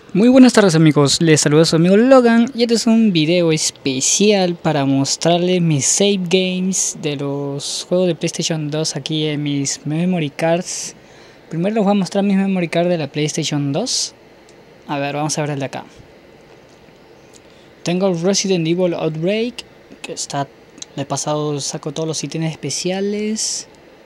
Muy buenas tardes amigos, les saluda su amigo Logan y este es un video especial para mostrarles mis save games de los juegos de PlayStation 2 aquí en mis memory cards. Primero les voy a mostrar mis memory cards de la PlayStation 2. A ver, vamos a ver el de acá. Tengo Resident Evil Outbreak, que está, le he pasado, saco todos los ítems especiales.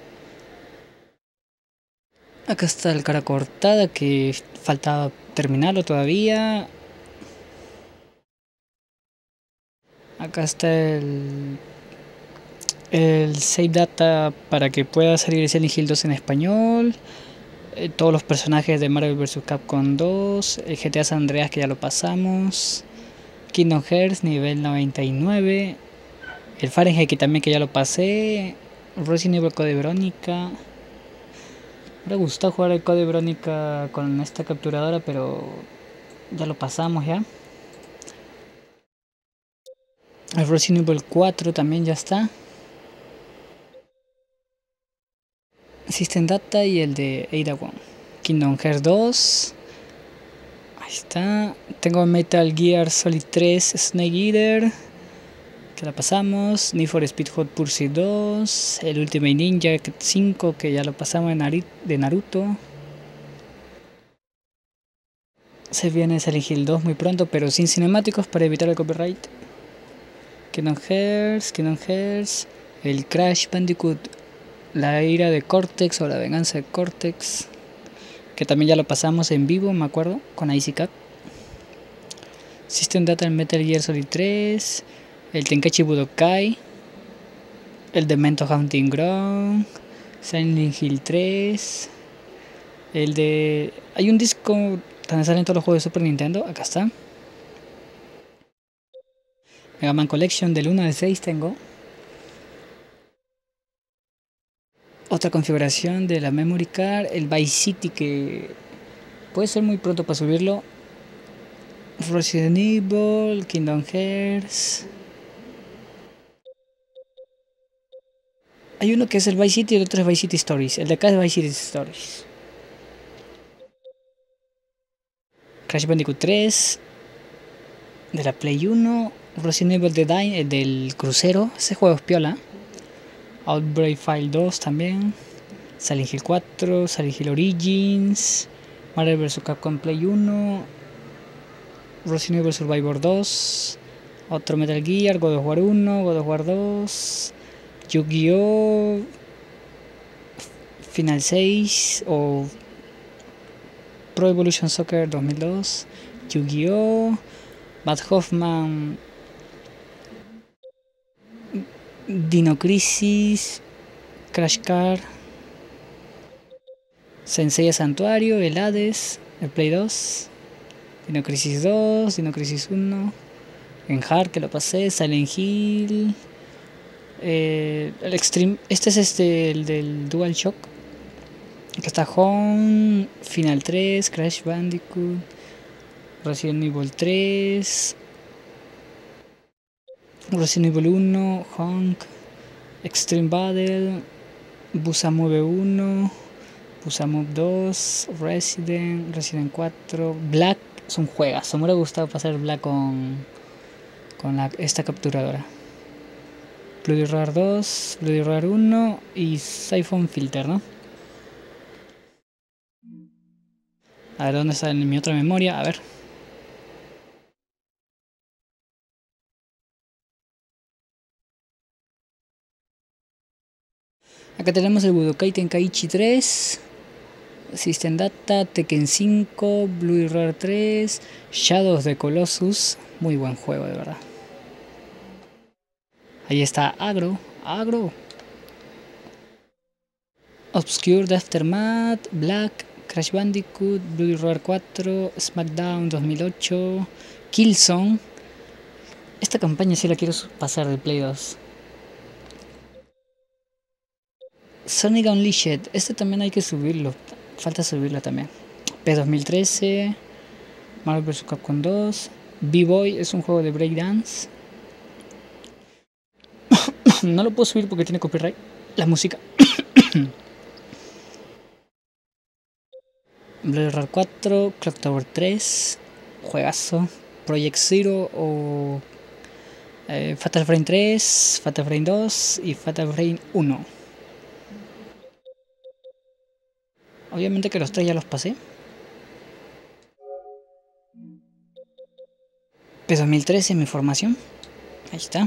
Acá está el cara cortada que falta terminarlo todavía. Acá está el save data para que pueda salir Silent Hill 2 en español. Todos los personajes de Marvel vs. Capcom 2. El GTA San Andreas que ya lo pasamos. Kingdom Hearts nivel 99. El Fahrenheit que también que ya lo pasé. Resident Evil Code Verónica. Me hubiera gustado jugar el Code Verónica con esta capturadora, pero ya lo pasamos ya. El Resident Evil 4 también ya está. System Data y el de Ada Wong. Kingdom Hearts 2. Ahí está. Tengo Metal Gear Solid 3 Snake Eater, que la pasamos. Need for Speed Hot Pursuit 2. El Ultimate Ninja 5, que ya lo pasamos de Naruto. Se viene Silent Hill 2 muy pronto, pero sin cinemáticos para evitar el copyright. Kingdom Hearts. El Crash Bandicoot, la ira de Cortex o la venganza de Cortex, que también ya lo pasamos en vivo, me acuerdo, con Icy Cap. System Data en Metal Gear Solid 3. El Tenkaichi Budokai. El Demento Hunting Ground. Silent Hill 3. El de... hay un disco donde salen todos los juegos de Super Nintendo. Acá está. Mega Man Collection del 1 al 6 tengo. Otra configuración de la memory card. El Vice City, que puede ser muy pronto para subirlo. Resident Evil, Kingdom Hearts. Hay uno que es el Vice City y el otro es Vice City Stories. El de acá es Vice City Stories. Crash Bandicoot 3 de la Play 1. Resident Evil del crucero. Ese juego es piola. Outbreak File 2 también. Silent Hill 4. Silent Hill Origins. Marvel vs. Capcom Play 1. Resident Evil Survivor 2. Otro Metal Gear. God of War 1. God of War 2. Yu-Gi-Oh! Final 6 o Pro Evolution Soccer 2002. Yu-Gi-Oh! Bad Hoffman. Dino Crisis. Crash Car. Sensei Santuario. El Hades. El Play 2. Dino Crisis 2. Dino Crisis 1. En Hard que lo pasé. Silent Hill. El Extreme. Este es el del DualShock. Acá está Home. Final 3. Crash Bandicoot. Resident Evil 3. Resident Evil 1. Honk. Extreme Battle. Busamove 1. Busamove 2. Resident 4. Black. Es un juegazo. Me hubiera gustado pasar Black con esta capturadora. Bloody Roar 2, Bloody Roar 1 y Siphon Filter, ¿no? A ver, ¿dónde está en mi otra memoria? A ver. Acá tenemos el Budokai Tenkaichi 3. System Data, Tekken 5, Bloody Roar 3, Shadows of the Colossus. Muy buen juego, de verdad. Ahí está Agro. Obscure The Aftermath, Black, Crash Bandicoot, Bloody Roar 4, SmackDown 2008, Killzone. Esta campaña sí la quiero pasar de Play 2. Sonic Unleashed, este también hay que subirlo. Falta subirlo también. P2013, Marvel vs. Capcom 2, B-Boy es un juego de breakdance. No lo puedo subir porque tiene copyright. La música. Bloody Roar 4, Clock Tower 3, juegazo. Project Zero o Fatal Frame 3, Fatal Frame 2 y Fatal Frame 1. Obviamente que los 3 ya los pasé. P2013 mi formación. Ahí está.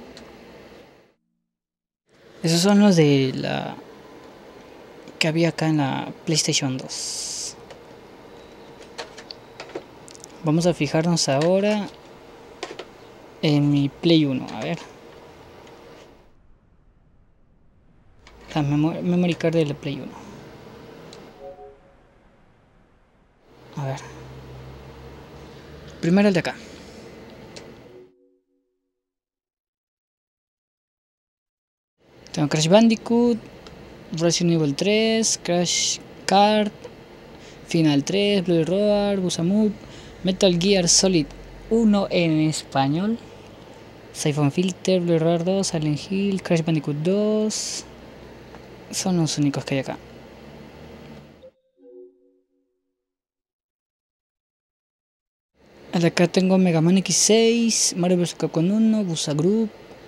Esos son los de la que había acá en la PlayStation 2. Vamos a fijarnos ahora en mi Play 1. A ver. La memory card de la Play 1. A ver. Primero el de acá. Tengo Crash Bandicoot, Resident Evil 3, Crash Kart, Final 3, Bloody Roar, Busamut, Metal Gear Solid 1 en español, Siphon Filter, Bloody Roar 2, Silent Hill, Crash Bandicoot 2. Son los únicos que hay acá. Acá tengo Mega Man X6, Mario vs Capcom 1, Busa Group.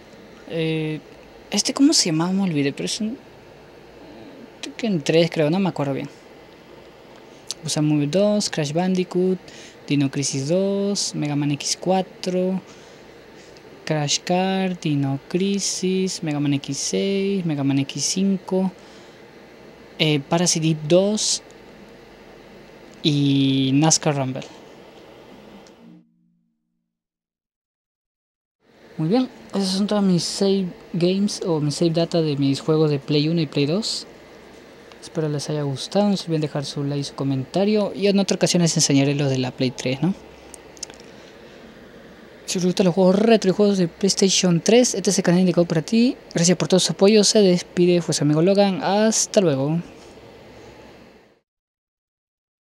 ¿Cómo se llamaba? Me olvidé, pero es un... en 3 creo, no me acuerdo bien. Busa Movie 2, Crash Bandicoot, Dino Crisis 2, Mega Man X4, Crash Kart, Dino Crisis, Mega Man X6, Mega Man X5, Parasite 2 y NASCAR Rumble. Muy bien, esos son todos mis save games o mis save data de mis juegos de Play 1 y Play 2. Espero les haya gustado, no se olviden dejar su like y su comentario. Y en otra ocasión les enseñaré los de la Play 3, ¿no? Si os gustan los juegos retro y juegos de PlayStation 3, este es el canal indicado para ti. Gracias por todo su apoyo, se despide, fue su amigo Logan, hasta luego.